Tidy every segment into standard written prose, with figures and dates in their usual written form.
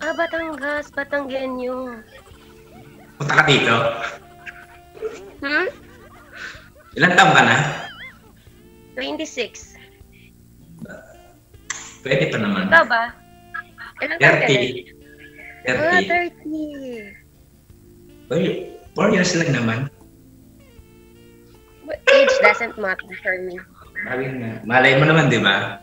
Batangas, Batanggenyo. Punta ka dito. Hmm? Ilang taon ka na? 26. Pwede pa naman. Ikaw ba? Ilang taon ka na? 30. 30. Well, 4 years lang naman. Age doesn't matter for me. Malay mo naman, di ba?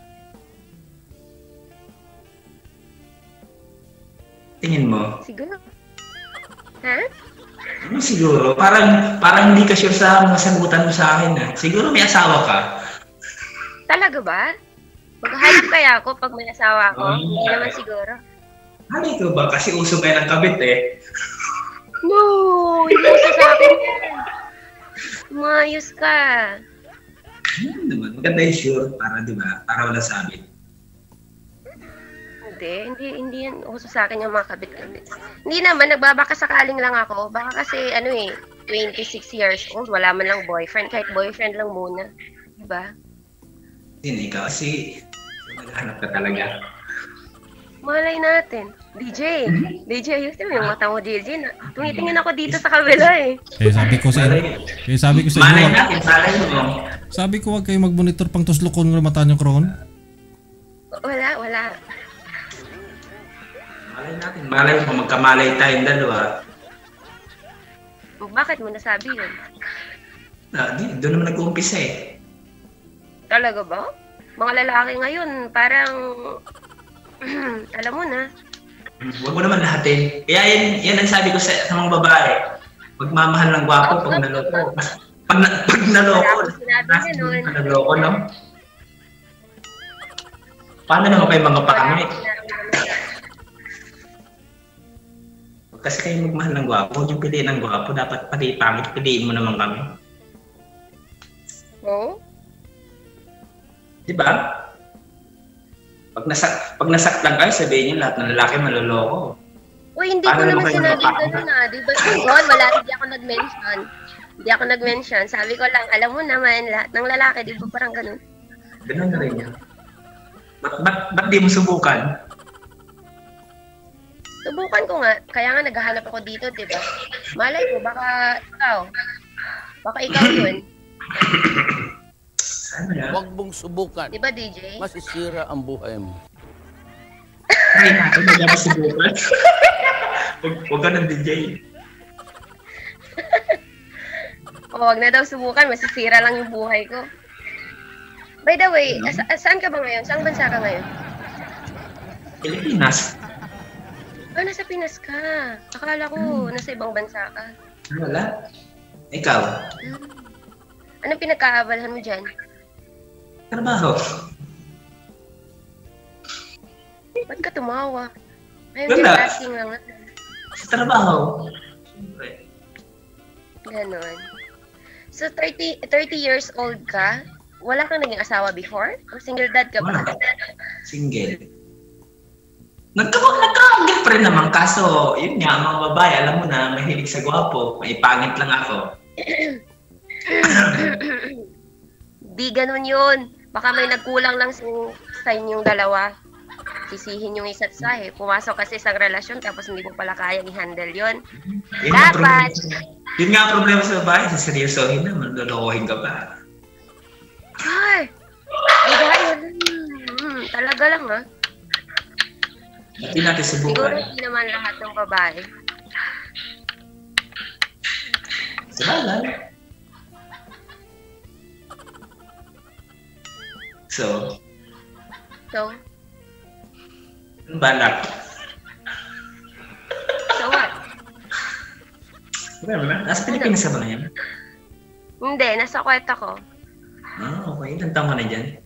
Tingin mo? Siguro. Ha? Ano siguro? Parang hindi ka sure sa mga sagutan mo sa akin. Siguro may asawa ka. Talaga ba? Mag-hype kaya ako pag may asawa ako? Hindi naman siguro. Ano ito ba? Kasi uso kayo ng kabit eh. No! Hindi mo sa akin yan. Umayos ka. Ano naman? Maganda yung sure. Para, di ba? Para wala sabit. Hindi yan uso sa akin yung mga kabit-kabit. Hindi naman, nagbabakasakaling lang ako. Baka kasi, 26 years old, wala man lang boyfriend. Kahit boyfriend lang muna. Diba? Hindi ka kasi naghanap ka talaga. Malay natin. DJ, ayusin mo yung mata mo, DJ. Tumitingin ako dito sa kabila eh. Sabi ko sa inyo. Malay natin, malay mo. Sabi ko, wag kayo mag-monitor pang tuslukon ng mata niyo, Kron. Wala. Malay natin, malay mo, magkamalay tayong dalawa. Bakit mo nasabi yun? Doon naman nag-uumpisa eh. Talaga ba? Mga lalaki ngayon, parang, alam mo na. Huwag mo naman lahatin. Kaya yan ang sabi ko sa mga babae. Magmamahal ng gwapo pag naloko. Pag naloko, naloko, no? Paano naman kayo mga pangit? Kasi kayo magmahal ng gwapo, huwag yung piliin ng gwapo. Dapat pati pangit, piliin mo naman kami. Oo? Diba? Pag nasaktan kayo, sabihin niyo lahat ng lalaki maloloko. Uy, hindi ko naman sinabi gano'n Diba? Hindi ako nag-mention. Hindi ako nag-mention. Sabi ko lang, alam mo naman, lahat ng lalaki, di ba parang gano'n? Ganun na rin yan. Ba't di mo subukan? Subukan ko nga. Kaya nga naghahanap ako dito, di ba? Malay ko, baka ikaw yun. Ano yan? Huwag mong subukan. Di ba, DJ? Masisira ang buhay mo. Try natin, hindi mo subukan. Huwag ka ng DJ. Huwag na daw subukan, masisira lang yung buhay ko. By the way, saan ka ba ngayon? Saan bansa ka ngayon? Pilipinas. Nasa Pinas ka. Akala ko nasa ibang bansa ka. Wala. Ikaw? Anong pinagkaabalan mo dyan? Trabaho. Ba't ka tumawa? I'm Wala. just asking lang. Sa trabaho. Siyempre. Ganon. So, 30 years old ka? Wala kang naging asawa before? O single dad ka ba? Wala. Single. Nagka-girlfriend naman, kaso yun nga, mga babae, alam mo na, mahilig sa gwapo, may pangit lang ako. Di ganun yun. Baka may nagkulang lang sa inyong dalawa. Sisihin yung isa't isa eh. Pumasok kasi sa relasyon tapos hindi mo pala kayang i-handle yun. Dapat! Yun nga ang problema sa babae, seryosohin naman, lolokohin ka pa. Ay! Talaga lang ha. Hindi natin Siguro subukan. hindi naman lahat ng babae. Sabagay. So, ano balak? So what? Wala. Nasa Pilipinas ka ba ngayon? Hindi, nasa kweta ko. Okay. Ilan taong ka na dyan?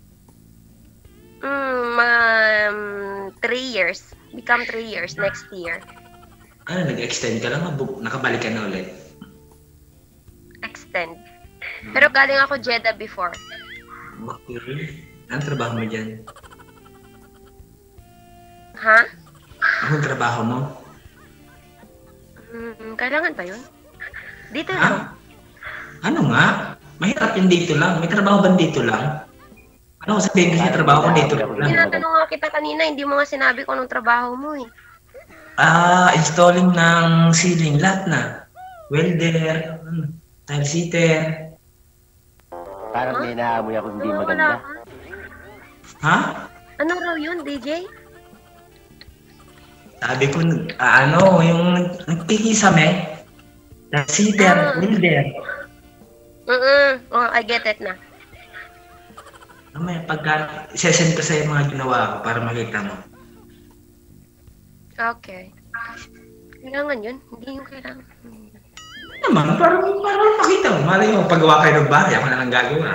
3 years. Become 3 years next year. Nag-extend ka lang? Nakabalik ka na ulit? Extend. Pero galing ako Jeddah before. Okay. Anong trabaho mo dyan? Ha? Anong trabaho mo? Kailangan ba yun? Dito lang. Ano nga? Mahirap yung dito lang. May trabaho ba dito lang? Ano sabihin kasi trabaho ko dito lang? Tinatanong nga kita kanina, hindi mo nga sinabi ko anong trabaho mo eh. Installing ng ceiling, lahat na. Welder, tile sitter. Parang may naamoy ako hindi Wala maganda. ka. Ha? Ano raw yun, DJ? Sabi ko, yung nagkikisame. Tile sitter, welder. Oh, I get it na. May pagka, isesend ko sa'yo mga ginawa ko para makita mo. Okay. Kailangan yun? Hindi yung kailangan. Naman, parang makita mo. Malay mo, paggawa kayo ng bahay, ako na lang gagawa.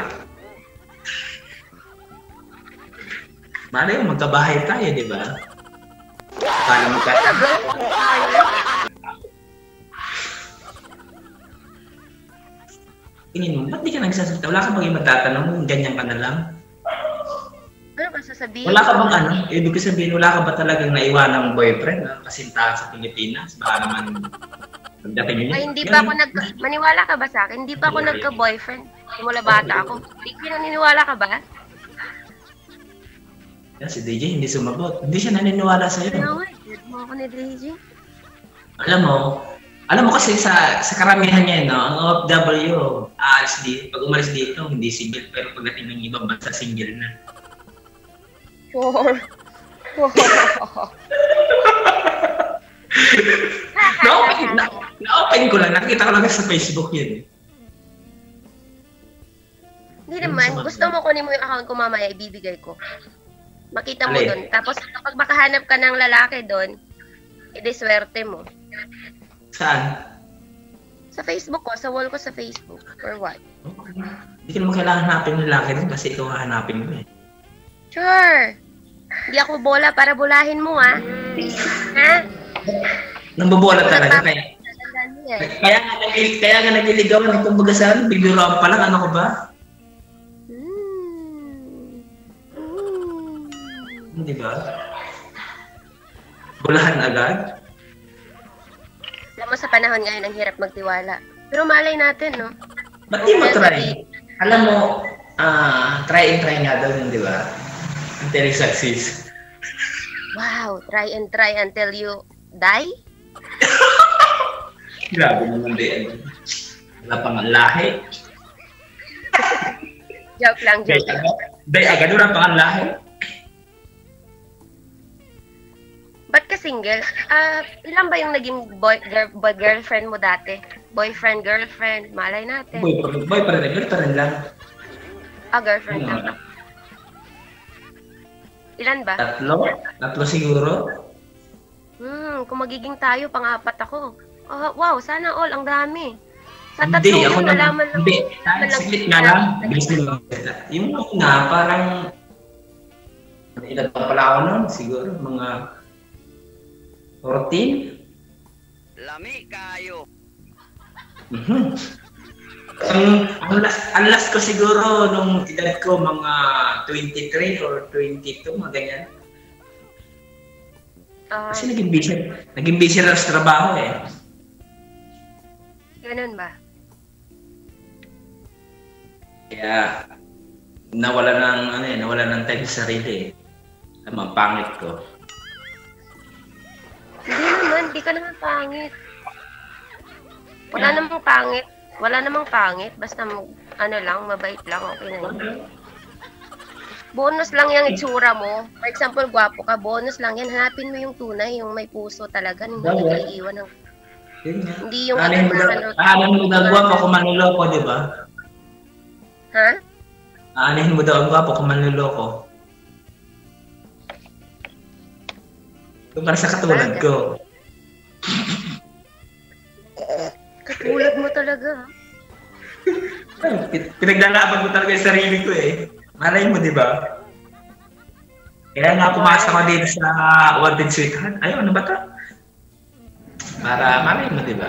Malay mo, magkabahay tayo, di ba? Para Tingin mo, ba't di ka nagsasalita? Wala ka bang iba tatanong? Ganyan ka na lang? Ano ba sasabihin? Wala ka bang ano? Ibig ko sabihin, wala ka ba talagang naiwan ng boyfriend na kasintahan sa Pilipinas? Baka naman pagdating niya. Ay, hindi pa ako maniwala ka ba sa akin? Hindi pa ako nagka-boyfriend. Simula bata ako. Hindi naniniwala ka ba? Yan, si DJ hindi sumagot. Hindi siya naniniwala sa'yo. Ano nga, mo ako ni DJ. Alam mo kasi sa karamihan niya, no, ang OFW, pag umalis dito, hindi single, pero pagdating ng ibang bansa, single na. Sure. Na-open ko lang, nakita ko lang sa Facebook yun. Hindi naman, gusto mo kunin mo yung account ko mamaya, ibibigay ko. Makita mo doon. Tapos kapag makahanap ka ng lalaki doon, idiswerte mo. Saan? Sa Facebook ko, sa wall ko sa Facebook. Or what? Hindi ka naman kailangan hanapin ng lalaki din kasi ikaw hahanapin mo eh. Sure. Hindi ako bola para bulahin mo, ha? Ha? Nambobola talaga kaya nga naliligawan, kumbaga saan, bibiruan pa lang, ano ko ba? Hindi ba? Bulahan agad? Alam mo, sa panahon ngayon, ang hirap magtiwala. Pero malay natin, no? Ba't di mo try? Alam mo, try and try nga daw yun, di ba? Until you succeed. Wow, try and try until you die? Grabe naman din. Wala pang lahi. Joke lang. Day agad, wala pang lahi. Ba't ka single? Ilan ba yung naging girlfriend mo dati? Boyfriend, girlfriend, malay natin. Girlfriend lang. Girlfriend lang. Ilan ba? Tatlo siguro. Kung magiging tayo, pang-apat ako. Wow, sana all, ang dami. Sa Hindi, tatlo ako yung nalaman lang. Hindi, saglit nga lang. Bilis din lang. Yung una, parang ilan pa pala ako nun? Siguro, mga 14? Lami kayo. Ang last ko siguro nung edad ko mga 23 or 22, mga ganyan. Kasi naging busy lang sa trabaho eh. Ganun ba? Kaya nawala ng time sa sarili eh. Ang pangit ko. Hindi naman, di ka naman pangit. Wala namang pangit. Basta mabait lang, okay na yun. Bonus lang yung itsura mo. For example, gwapo ka, bonus lang yan. Hanapin mo yung tunay, yung may puso talaga. Hindi nag-iiwan ng... Hindi yung... Aanin mo daw gwapo kung manloloko, di ba? Ha? Aanin mo daw ang gwapo kung manloloko. Para sa katulad ko. Katulad mo talaga. Pinaglalaban ko talaga yung sarili ko eh. Malay mo, di ba? Kaya nga pumasok ako dito sa Wanted Sweetheart. Ayaw, ano ba ito? Para malay mo, di ba?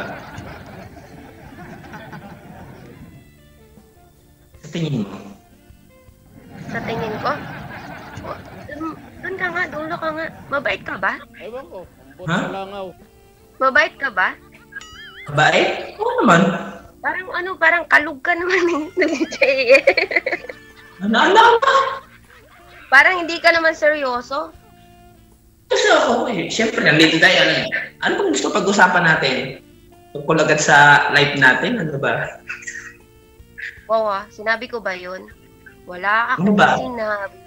Sa tingin mo? Sa tingin ko? Doon ka nga, dulo ka nga. Mabait ka ba? Ewan ko, ambot Ha? sa langaw. Mabait ka ba? Bae? Oo naman. Parang kalug ka naman eh. Ano? Parang hindi ka naman seryoso. Kasi ako eh. Siyempre, nandito tayo. Ano bang gusto pag-usapan natin? Tungkol agad sa live natin, ano ba? Wow, sinabi ko ba yun? Wala Ano akong ba? sinabi.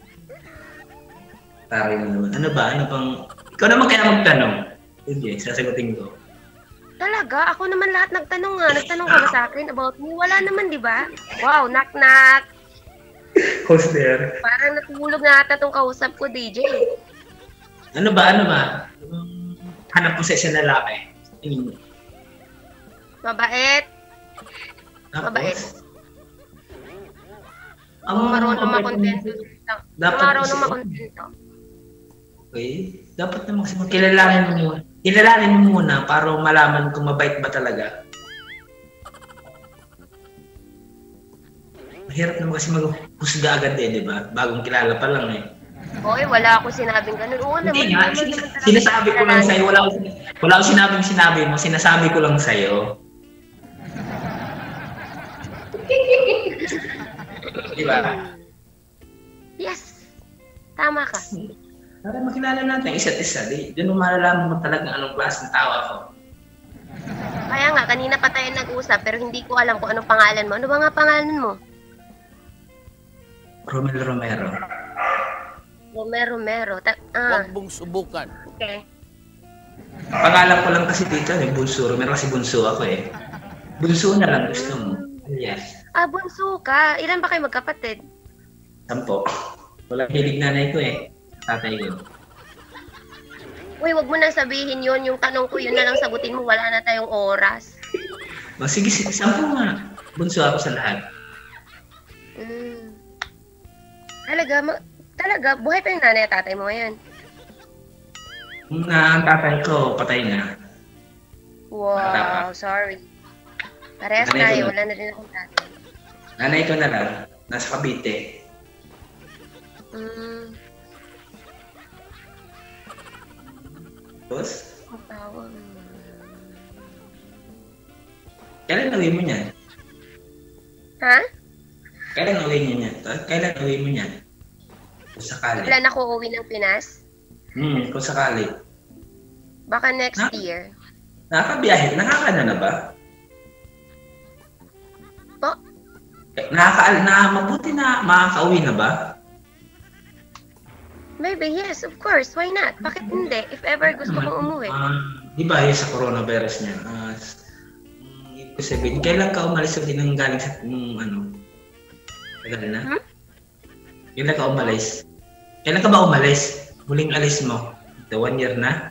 Pare mo naman. Ano ba? Ano bang... Ikaw naman kaya magtanong. Sige, sasagutin ko. Talaga? Ako naman lahat nagtanong nga. Nagtanong ka ba sa akin about me? Wala naman, di ba? Wow, knock-knock. Who's there? Parang natulog na ata tong kausap ko, DJ. Ano ba? Ano ba? Hanap mo sa isang lalaki. Tingin mo. Mabait. Tapos, Mabait. ang Kung marunong makontento. Dapat Kung marunong kasi- makontento. Okay. Dapat naman kasi kilalanin mo muna. Kilalanin mo muna para malaman kung mabait ba talaga. Mahirap naman kasi maghusga agad eh, di ba? Bagong kilala pa lang eh. Hoy, wala akong sinabing ganun. Oo naman. Hindi nga, naman talaga sinasabi ko lang kilala. sa'yo. Wala akong sinabing sinabi mo. Sinasabi ko lang sa'yo. Di ba? Yes. Tama ka. Para makilala natin isa't isa. Doon mo malalaman mo talaga anong klaseng tao ako. Kaya nga, kanina pa tayo nag-usap pero hindi ko alam kung anong pangalan mo. Ano ba nga pangalan mo? Romel Romero. Romero. Huwag mong subukan. Okay. Pangalan ko lang kasi dito eh, Bunso. Romero kasi bunso ako eh. Bunso na lang gusto mo. Yes. Bunso ka. Ilan ba kayo magkapatid? 10. Walang hilig nanay ko eh. Tatay ko. Uy, wag mo na sabihin yun. Yung tanong ko, yun na lang sagutin mo. Wala na tayong oras. O sige, 10 nga. Bunso ako sa lahat. Talaga, buhay pa yung nanay at tatay mo ngayon. Ang tatay ko, patay na. Bata Wow, sorry. Parehas Nanay ko tayo. na. Wala na rin akong tatay. Nanay ko na lang. Nasa Cavite. Tapos, Ang tawag. kailan uwi mo niyan? Ha? Kailan uwi niyo niyan? Kailan uwi mo niyan? Kung sakali. Plan ako uwi ng Pinas? Kung sakali. Baka next Ha? year. Nakakabiyahe, nakakaano na ba? Po? Mabuti na makakauwi na ba? Maybe, yes, of course. Why not? Bakit hindi? If ever gusto mong umuwi. Di ba yung sa coronavirus niya? Ibig sabihin, kailan ka umalis ulit ng galing sa, tagal na? Kailan ka umalis? Kailan ka ba umalis? Huling alis mo? 1 year na?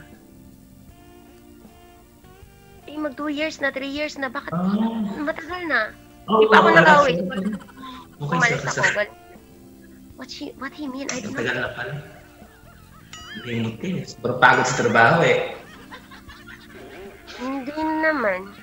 Mag 2 years na, 3 years na. Bakit? Matagal na. Oh, Di pa ako nag-uwi. Okay, Umalis sorry, ako. sorry. What he mean? I don't know. Matagal na pala. Limot eh. Pero pagod sa trabaho eh. Hindi naman.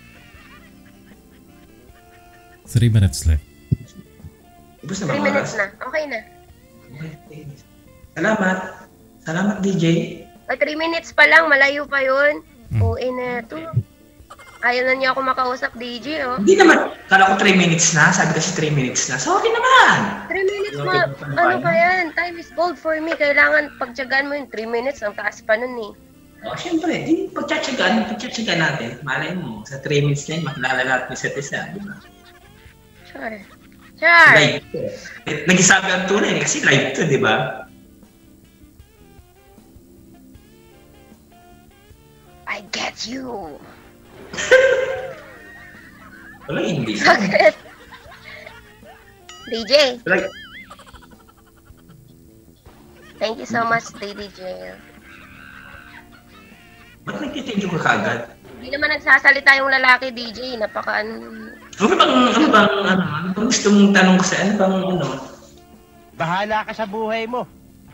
3 minutes left. Ubus na 3 ba ang minutes oras? na. Okay na. Okay. Salamat. Salamat, DJ. Ay, 3 minutes pa lang. Malayo pa yun. Uwi na to. Ayaw na niya ako makausap, DJ, oh. Hindi naman. Kala ko 3 minutes na. Sabi kasi 3 minutes na. So, okay naman. 3 minutes, ano ba yan? Time is gold for me. Kailangan pagtyagaan mo yun. 3 minutes, ang taas pa nun, eh. O, syempre. Di pagtsatsagaan natin. Malay mo. Sa 3 minutes na yun, makilala natin isa't isa. Di ba? Sure. Sure. Live to. Nag-isabi ang tunay kasi live to, di ba? I get you. Wala, hindi. Bakit? DJ, Wala. thank you so much, DJ. Ba't nagtitinyo ka kagad? Hindi naman nagsasalita yung lalaki, DJ. Ano Ano bang gusto mong tanong ko sa Bahala ka sa buhay mo.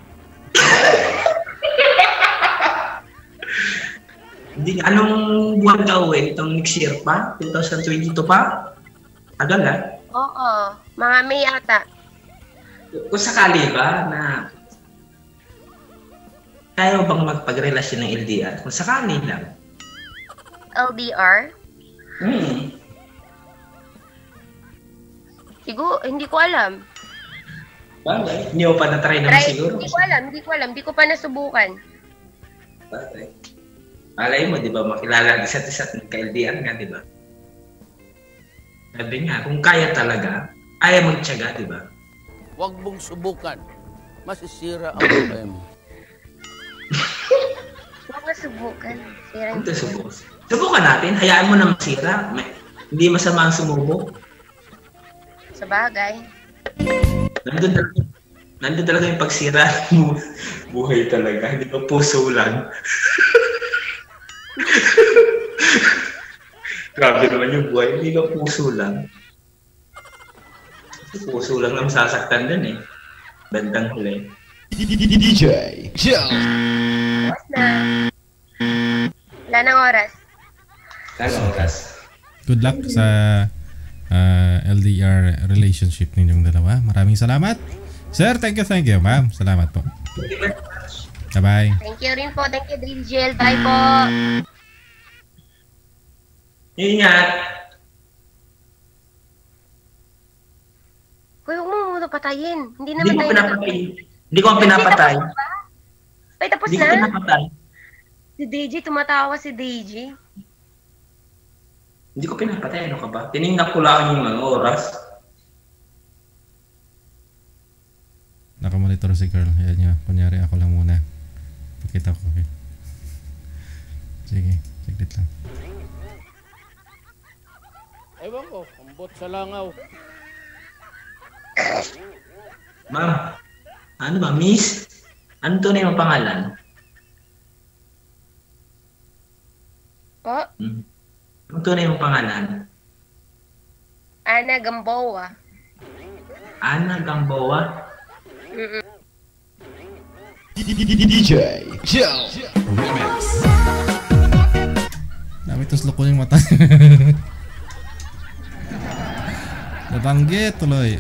Hindi, anong buwan ka uwi? Itong next year pa? 2022 pa? Tagal ha? Oo, mga May ata. Kung sakali ba na kaya mo bang magpagrelasyon ng LDR? Kung sakali lang. LDR? Siguro, hindi ko alam. Bagay. Hindi mo pa na-try naman siguro. Hindi ko alam. Hindi ko pa nasubukan. Bagay. Alay mo, di ba, makilala isa't isa't nagka-LDR nga, di ba? Sabi nga, kung kaya talaga, kaya magtiyaga, di ba? Huwag mong subukan. Masisira ang buhay mo. Huwag na subukan. Sira yung Ito, subukan natin. Hayaan mo na masira. Hindi masama ang sumubok. sa bagay. Nandun talaga yung pagsira mo. Buhay talaga. Hindi ba puso lang? Grabe naman yung buhay. Hindi ba puso lang? Puso lang ang sasaktan dun eh. Bandang huli. Oras na. Wala nang oras. Kaya oras. Good luck sa LDR relationship ninyong dalawa. Maraming salamat. Sir, thank you. Ma'am, salamat po. Bye-bye. Thank you rin po. Thank you, Digel. Bye po. Ingat! Kuya, huwag mo muna patayin. Hindi Hindi naman ko tayo pinapatay. Hindi ko ang pinapatay. Ay, tapos Hindi ko na? pinapatay. Si DJ, tumatawa si DJ. Hindi ko pinapatay. Ano ka ba? Tinignan ko lang yung oras. Nakamonitor si girl. Ayan nyo. Kunyari ako lang muna. Pakita ko. Okay. Sige. Siglit lang. Ewan ko, ambot sa langaw. Ma'am, ano ba, miss? Ano tunay mong pangalan? Po? Ano tunay mong pangalan? Ana Gamboa. Ana Gamboa? Mm-mm. Dami tuslok ko yung mata. Natanggit tuloy.